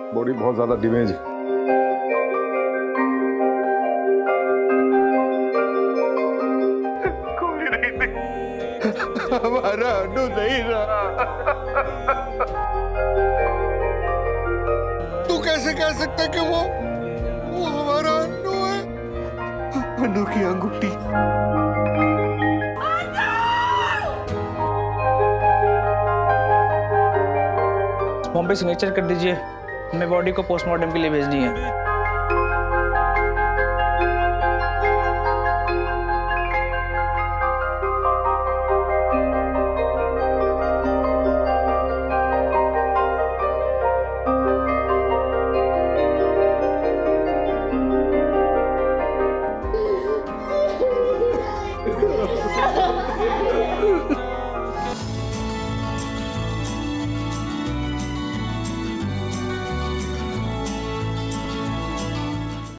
Body बहुत ज्यादा damage है। कोई नहीं, हमारा अनु नहीं रहा। तू कैसे कह सकता कि वो हमारा अनु है? अनु की अंगूठी। फॉर्म पे सिग्नेचर कर दीजिए, हमें बॉडी को पोस्टमार्टम के लिए भेजनी है।